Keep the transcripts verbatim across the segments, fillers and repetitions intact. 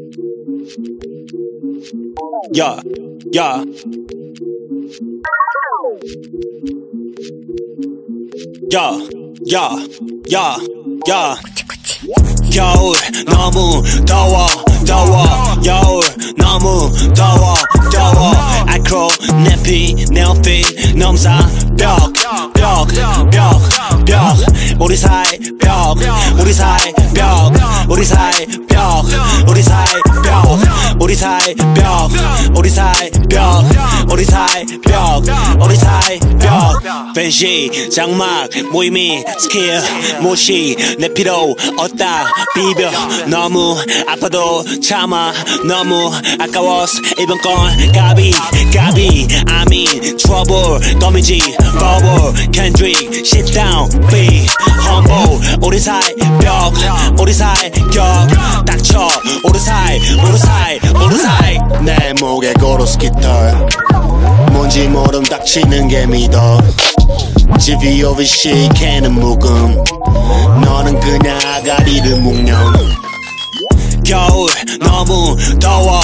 야, 야. 야, 야, 야, 야. 겨울 너무 더워, 더워. 겨울 너무 더워, 더워. 알코올 내피 내 옷핏 넘사 벽, 벽, 벽, 벽. 우리 사이 벽, 우리 사이 벽, 우리 사이 벽, 우리 사이 벽, 우리 사이 벽, 우리 사이 벽, 우리 사이 벽, 우리 사이 벽. 벤시 장막 모임이 스킬 못이 내 필요 없다 비벼 너무 아파도 참아 너무 아까워서 이번 건 가비 가비 I mean trouble 껌이지 bubble Kendrick sit down be humble 우리 사이 벽 우리 사이 격 닥쳐 우리 사이 우리 사이 우리 사이 내 목에 걸어 스키터 뭔지 모름 닥치는 게 믿어 지비 오비씨 걔는 묵음 너는 그냥 아가리를 묵념 겨울 너무 더워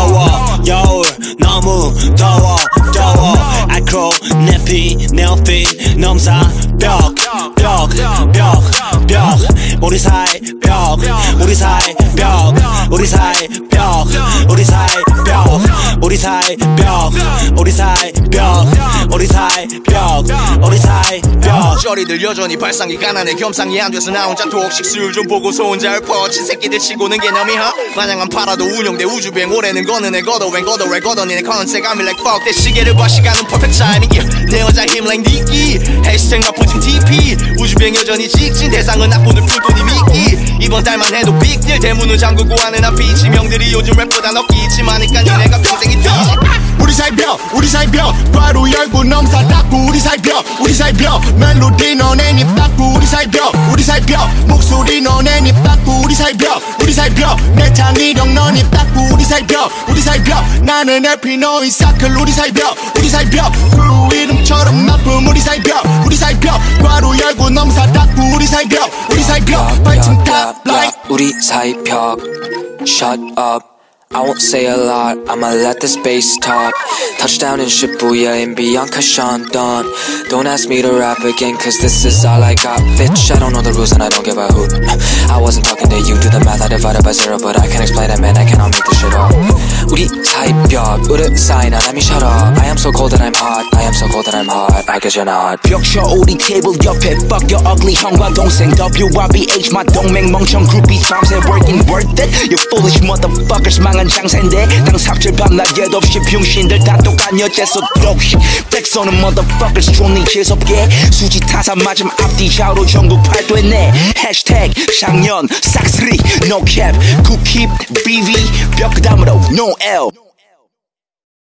더워 겨울 너무 더워 더워 알코올 내피 내 옷핏 넘사 벽 벽 벽 벽 우리 사이 벽 우리 사이 벽 우리 사이 벽 우리 사이 벽 우리 사이 벽 우리 사이 벽 우리 사이 벽 우리 사이 벽 쩌리들 여전히 발상이 가난해 겸상이 안 돼서 나 혼자 독식 술 좀 보고서 혼자 읊어친 새끼들 치고는 개념이 하 마냥 안 팔아도 운영돼 우주비행 올해는 거는 애 걷어 웬 걷어 왜 걷어 니네 컨셉 I'm like fuck that 시계를 봐 시간은 perfect timing 내 여자 힘 like 니끼 해시태그 나쁘진 티피 우주비행 여전히 직진 대상은 나쁘는 풀돈이 미끼 이번 달만 해도 빅딜 대문을 잠그고 하는 한 비치명들이 요즘 랩보다 넉기 있지 많으니까 니네가 평생이 뛰지 우리 사이 벽 우리 사이 벽 바로 열고 넘사 닫고 우리 사이 벽 우리 사이 벽 멜로디 너네 입 닫고 우리 사이 벽 우리 사이 벽 목소리 너네 입 닫고 우리 사이 벽 우리 사이 벽 내 창의력 넌 입 닫고 우리 사이 벽 우리 사이 벽 나는 에피 너인 사클 우리 사이 벽 우리 사이 벽 크루 이름처럼 아픔 우리 사이 벽 우리 사이 벽 바로 열고 넘사 닫고 우리 사이 벽 우리 사이 벽 발등 탑 라인 우리 사이 벽 Shut up I won't say a lot, I'ma let the space talk. Touchdown in Shibuya and Bianca Sean done. Don't ask me to rap again cause this is all I got. Bitch, I don't know the rules and I don't give a hoot. I wasn't talking to you, do the math, I divided by zero. But I can explain it, man, I cannot make this shit up. 우리 사이 벽, 우리 사이 나 let me shut up. I am so cold that I'm hot, I am so cold that I'm hot. I guess you're not. 벽쳐 우리 테이블 옆에 fuck your ugly 형과 동생 W R B H my 동맹 멍청 groupies 밤새 working worth it. You foolish motherfuckers 망한 장센데 당 삭제 밤낮 예도 없이 병신들 다 똑같은 여째서 독식 백서는 motherfuckers 존니 재수없게 수지 타사 맞음 앞뒤 좌우로 전국 팔도했네 해시태그 작년 싹쓸이 no cap 굿킵 B V 벽 그다음으로 no L